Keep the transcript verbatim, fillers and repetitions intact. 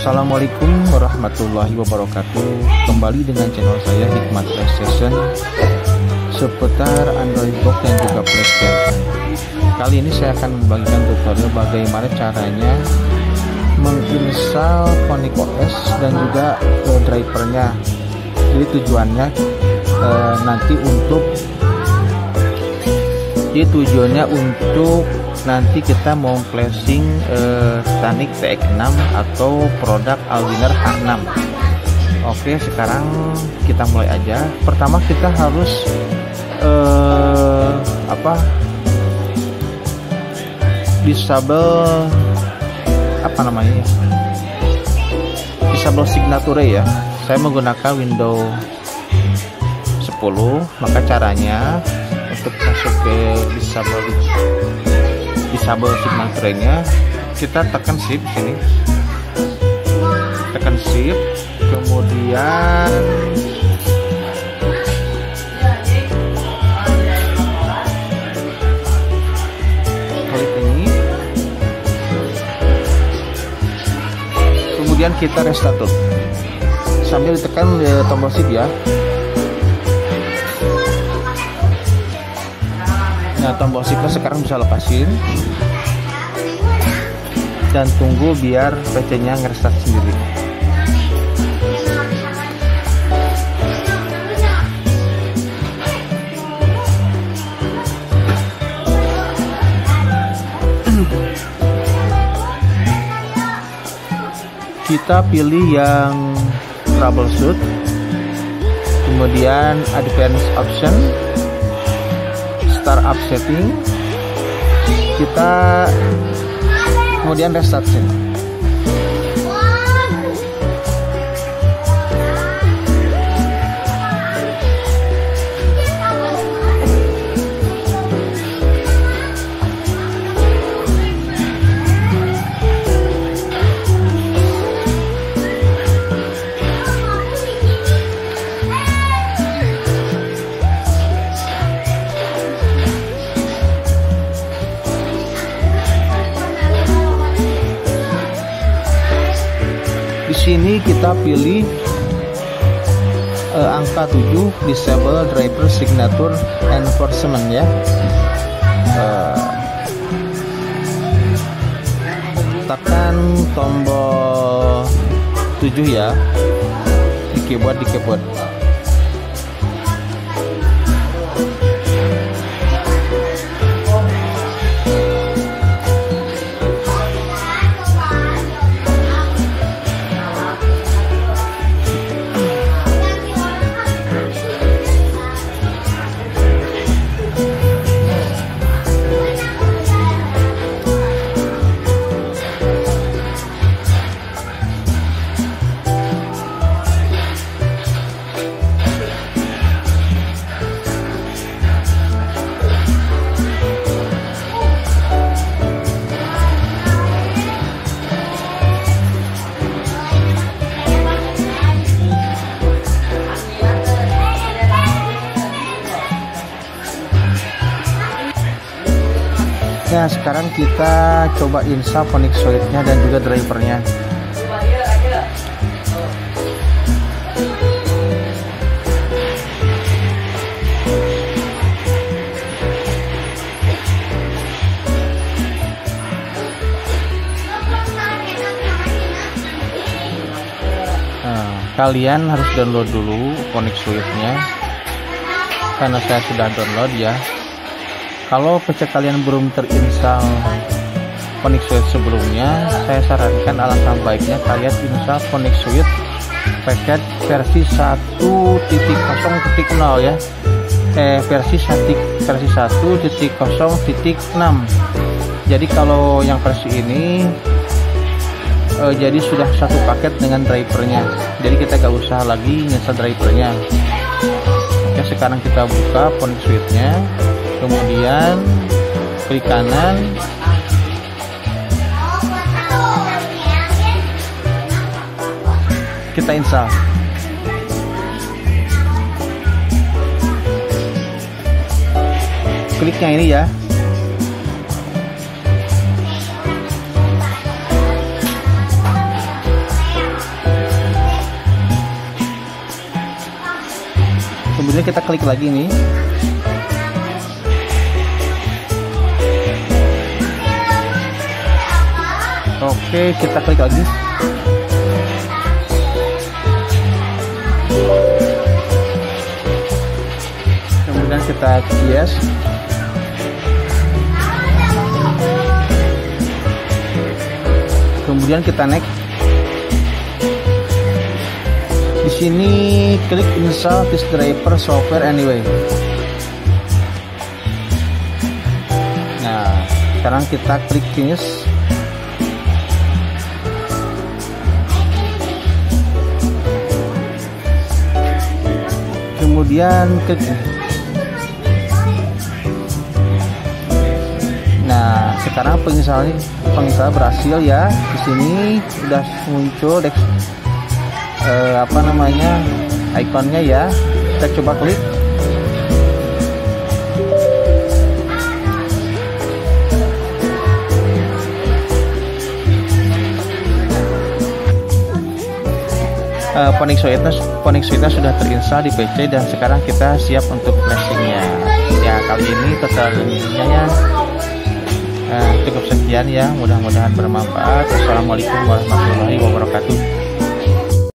Assalamualaikum warahmatullahi wabarakatuh. Kembali dengan channel saya Hikmat PlayStation seputar Android Box dan juga PlayStation. Kali ini saya akan membagikan tutorial bagaimana caranya menginstal Phonic O S dan juga uh, drivernya. Jadi tujuannya uh, nanti untuk Jadi tujuannya untuk nanti kita mau flashing eh, Titanic T X enam atau produk Allwinner H enam. Oke, sekarang kita mulai aja. Pertama kita harus eh, apa? Disable apa namanya? Disable signature ya. Saya menggunakan Windows sepuluh, maka caranya untuk masuk ke disable disable signature-nya kita tekan shift sini, tekan shift, kemudian klik ini, kemudian kita restart sambil ditekan eh, tombol shift ya. Nah, tombol shiftnya sekarang bisa lepasin dan tunggu biar P C-nya ngerestart sendiri. Kita pilih yang troubleshoot, kemudian advanced option, start up setting, kita kemudian restart sini. Di sini kita pilih uh, angka tujuh, disable driver signature enforcement ya. Uh, tekan tombol tujuh ya di keyboard di keyboard. Nah, sekarang kita coba install Phonic Suite-nya dan juga drivernya. Nah, kalian harus download dulu Phonic Suite-nya karena saya sudah download ya. Kalau P C kalian belum terinstall Phonic Suite sebelumnya, saya sarankan alangkah baiknya kalian install Phonic Suite paket versi satu titik nol titik nol ya. Eh versi satu versi satu titik nol titik enam. Jadi kalau yang versi ini eh, jadi sudah satu paket dengan drivernya. Jadi kita gak usah lagi install drivernya. Ya, sekarang kita buka Phonic Suite-nya. Kemudian klik kanan, kita install. Kliknya ini ya. Kemudian kita klik lagi nih. Oke, kita klik lagi. Kemudian kita yes. Kemudian kita next. Di sini klik install this driver software anyway. Nah, sekarang kita klik finish. Kemudian klik. Nah, sekarang penginstalan penginstalan berhasil ya. Di sini sudah muncul dek, eh, apa namanya ikonnya ya. Kita coba klik. Uh, Phoenix O S Phoenix O S sudah terinstall di P C dan sekarang kita siap untuk flashingnya. Ya, kali ini tutorialnya ya uh, cukup sekian ya, mudah-mudahan bermanfaat. Assalamualaikum warahmatullahi wabarakatuh.